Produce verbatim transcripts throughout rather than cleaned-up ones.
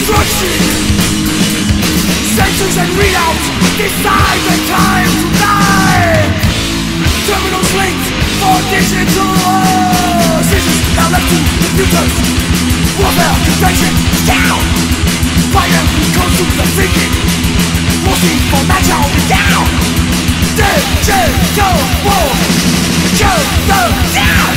destruction. Sensors and readouts decide the time to die. Terminals linked for digital scissors now left to computers. Warfare, convention, down. Fire comes to the thinking. Mostly for match out down. Digital war. Kill the down.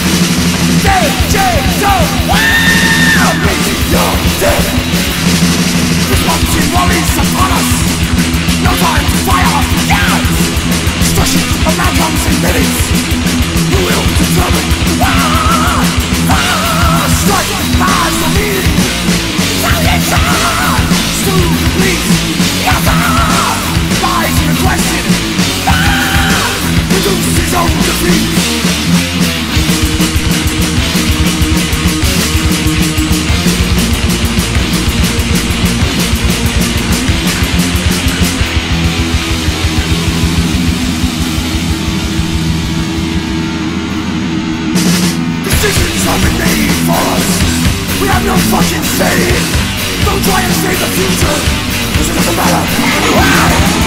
Digital war. Making your death. Responsive worries upon us. No time to fire guns. Destruction of outcomes in minutes. Who will determine war? Ah, strike fires for me. Salvation. Still complete. Yes, ah. Lies in a question. Ah. Reduce his own defeat. Decisions have been made for us. We have no fucking say. Don't try and save the future, cause it doesn't matter. Wow.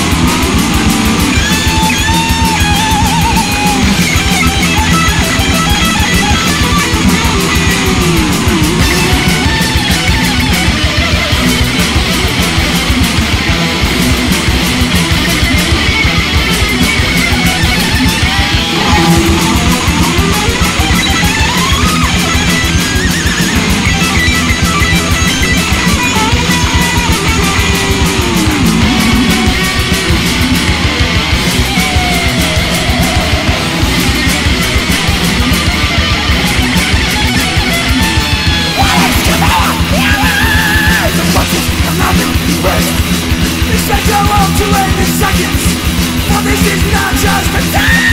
Expect your world to end in seconds, but this is not just a day.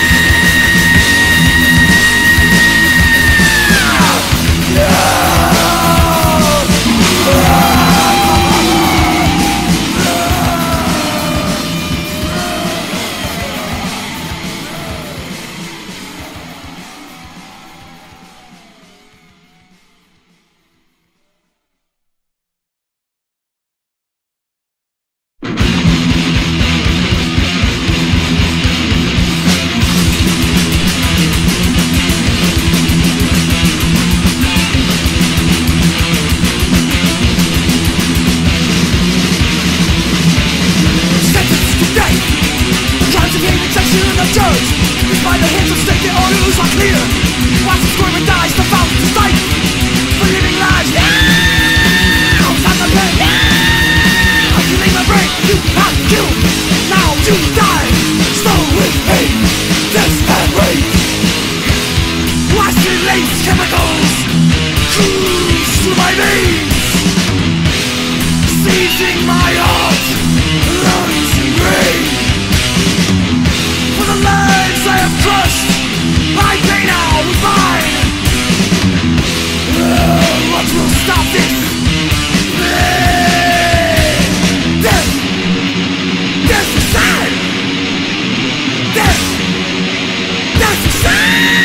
Despite the hints of state, the orders are clear. Watch the squirm and dies, the fountain to fight for living lives. Now, time to pay. Now, you leave my brain, you have killed. Now you die, slow with pain, death and rage. Watch the lace chemicals cruise through my veins, seizing my heart, lungs and brain. For the lives I have crushed, I pay now with mine. Uh, what will stop this? Uh, death! Death is sad! Death! Death is sad!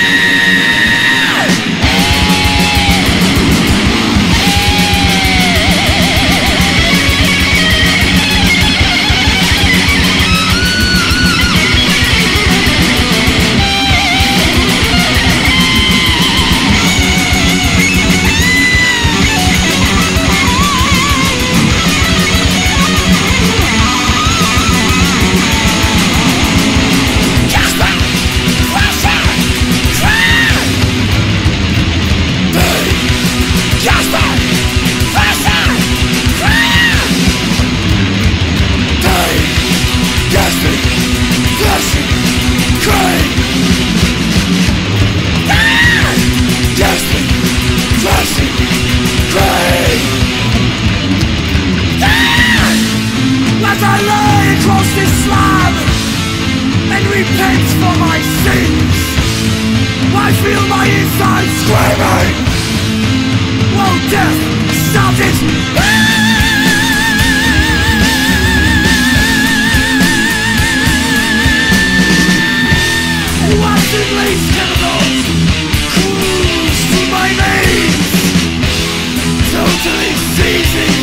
As I lay across this slab and repent for my sins, I feel my insides screaming. Won't death stop it? Watching lace chemicals cruise through my veins, totally seizing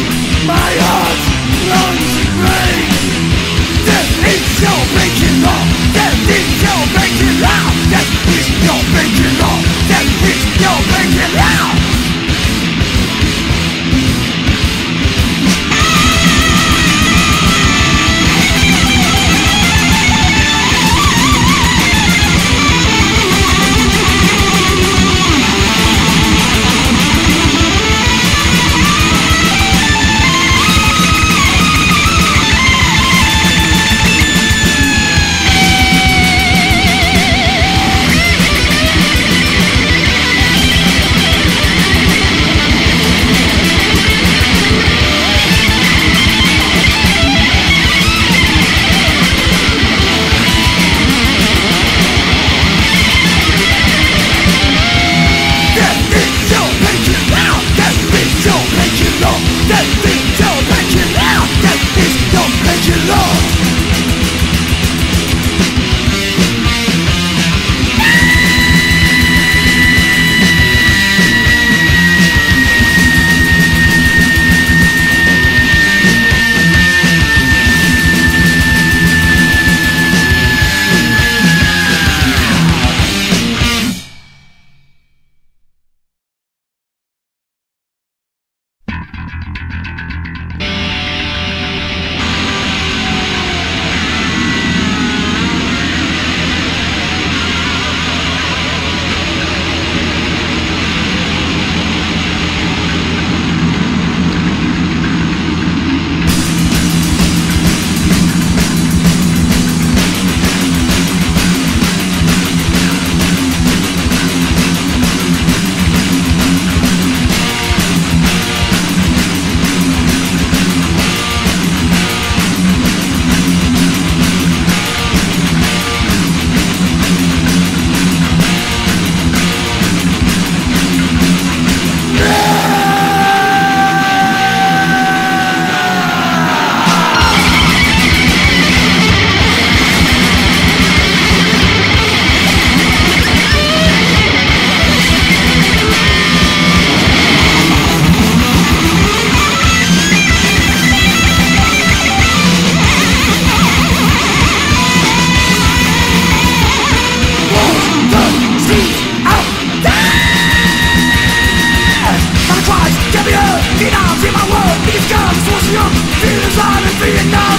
See my world, these guns forcing up. Feelings on in Vietnam,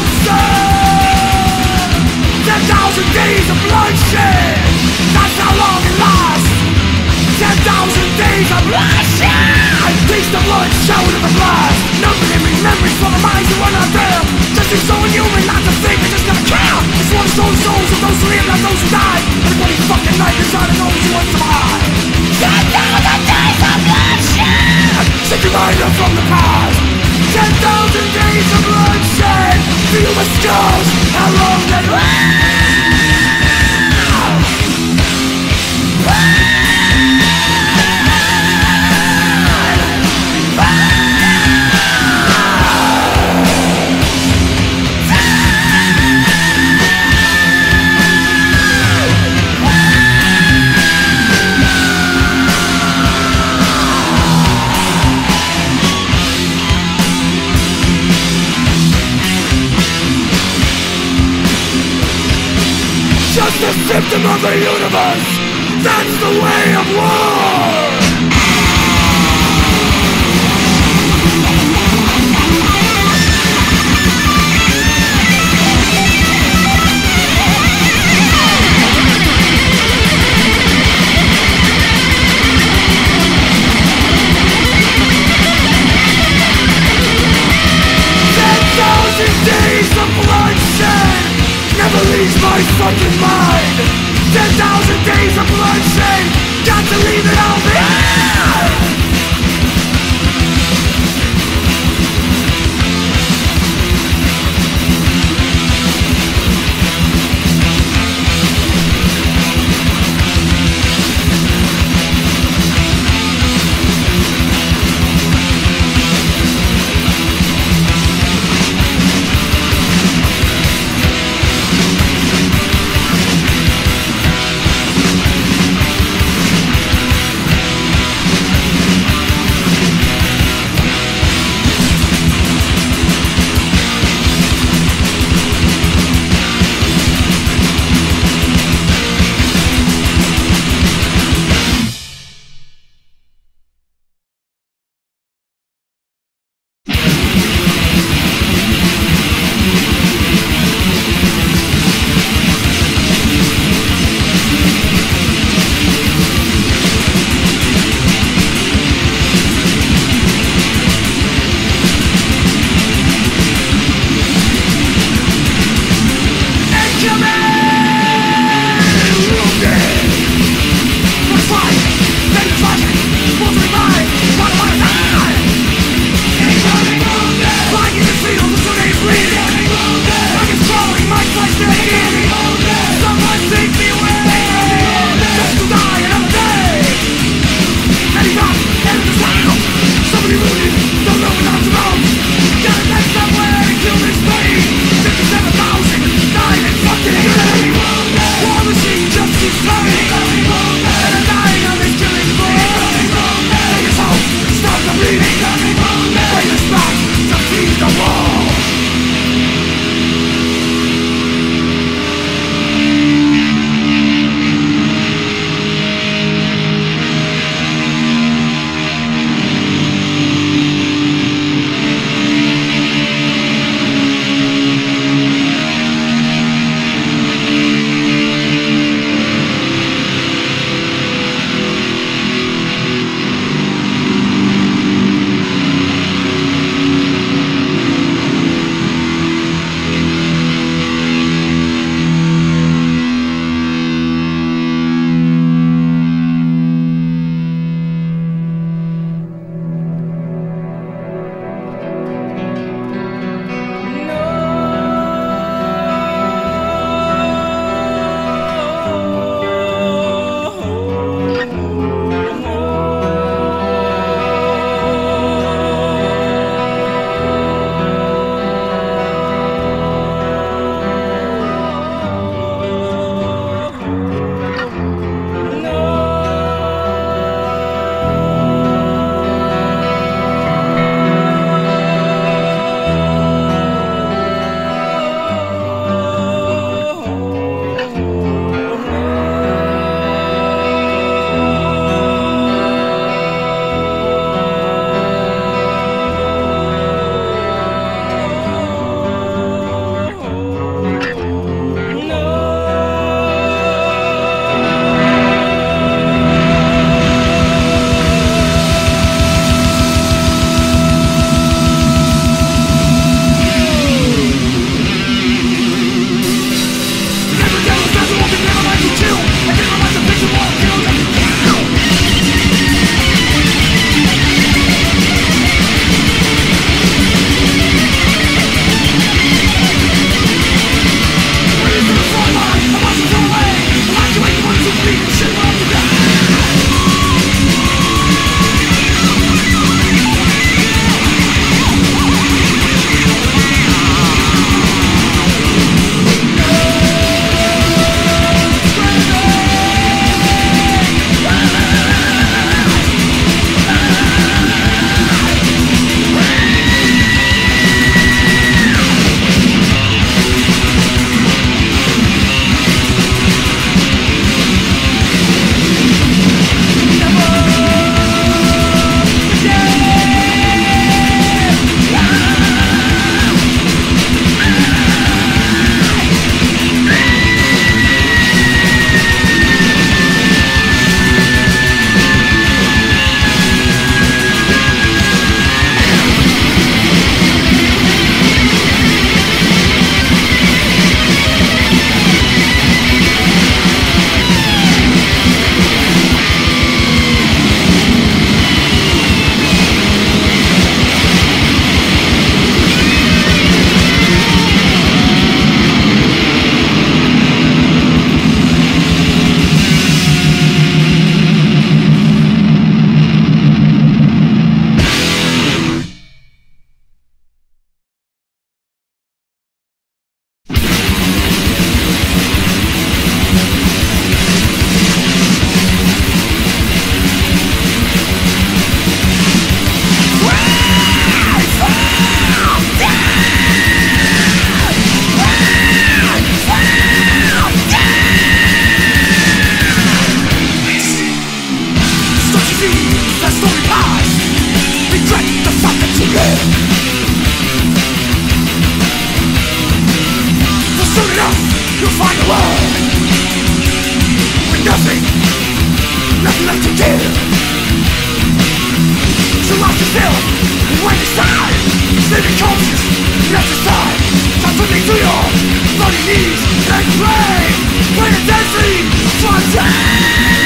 son. Ten thousand days of bloodshed. That's how long it lasts. Ten thousand days of bloodshed. Taste the blood, shower in the blast. Numbering memories for the minds who are not there. Just be so inhuman not to think, they just never care. It's one of those souls of those who live, not those who die. Everybody fucking night is on and those who want to survive. Ten thousand days of bloodshed. Take your mind up from the past. Ten thousand days of bloodshed. Feel the scars, how long they last. Just a symptom of the universe. That's the way of war. Ten thousand days of bloodshed never leaves my fucking mind. Ten thousand days of bloodshed, got to leave it all behind. You'll find a world with nothing, nothing left to give. So lost yourself when inside, sleeping conscious, left aside. Time to me to your bloody knees and pray, pray intensely for a day.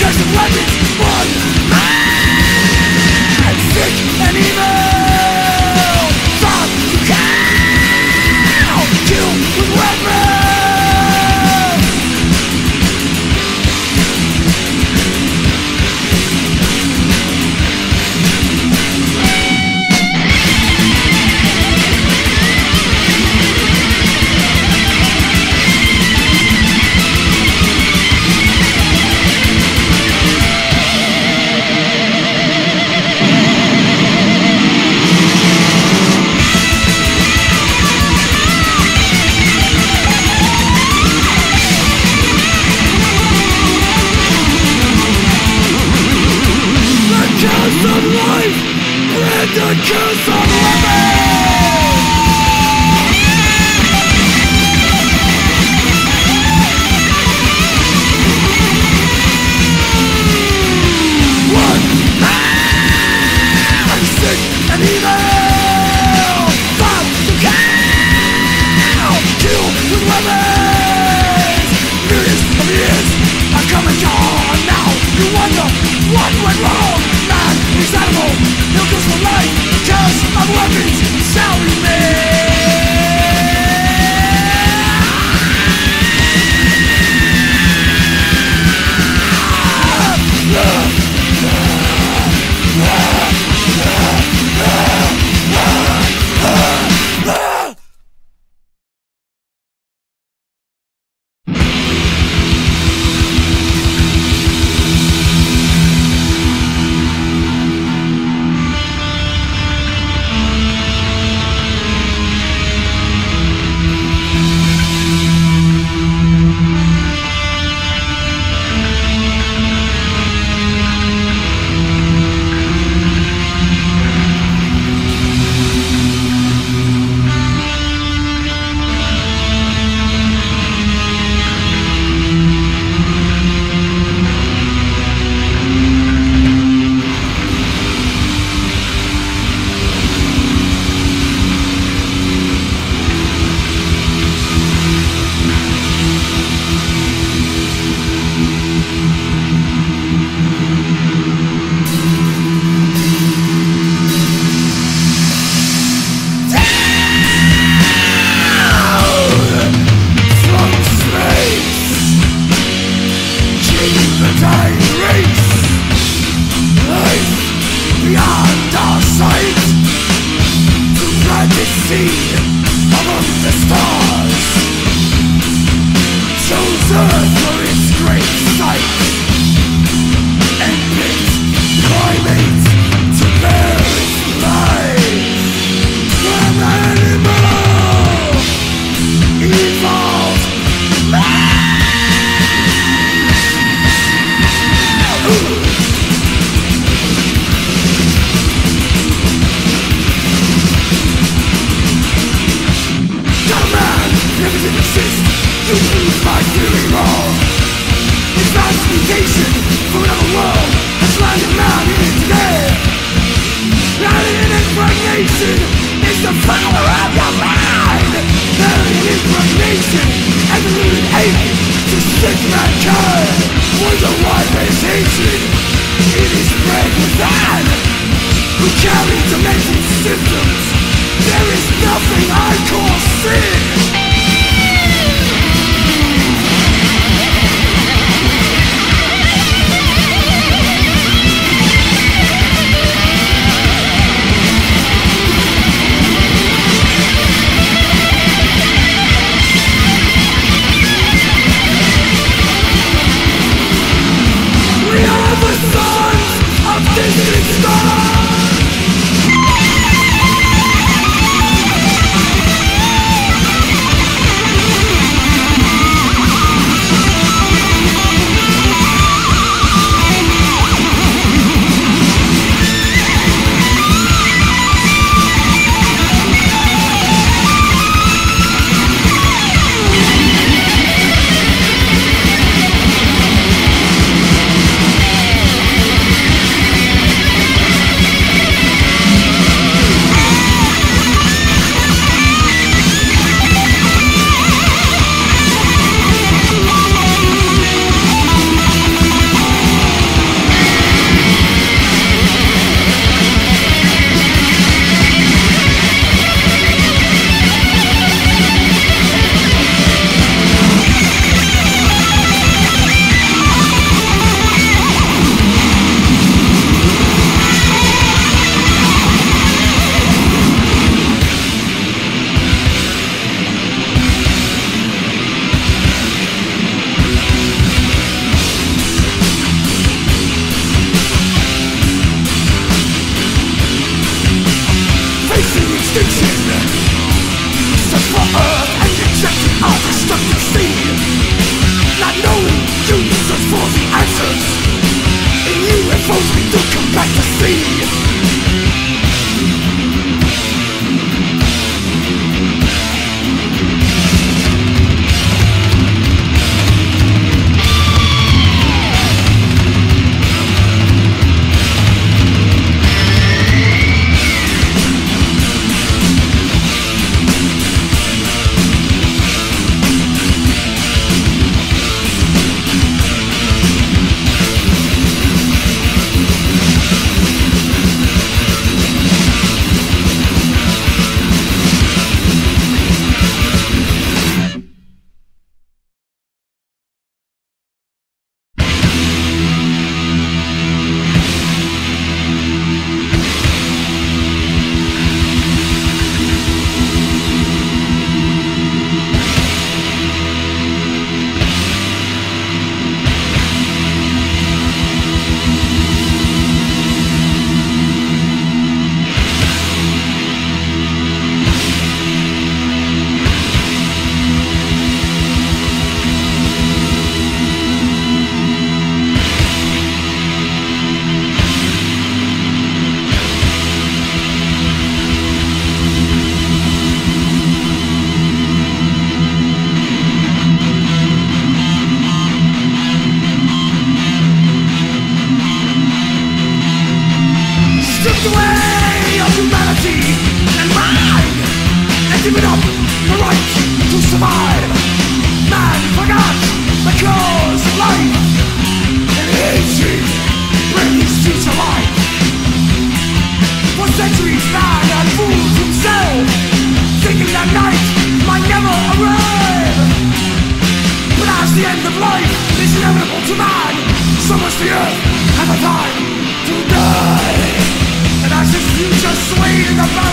Curse of weapons, one man, sick and evil. Thought to kill, kill with weapons. The curse of living! One man, sick and evil. Thought to kill, kill with weapons. Millions of years have come and gone. Now you wonder what went wrong. Man is animal, no cause for life. Curse of weapons, shall remain. see. Stripped away of humanity and mind, and given up the right to survive. Man forgot the cause of life, and hatred brings to survive. For centuries man had fooled himself, thinking that night might never arrive. But as the end of life is inevitable to man, so must the earth have a time to die. And as his future swayed in the balance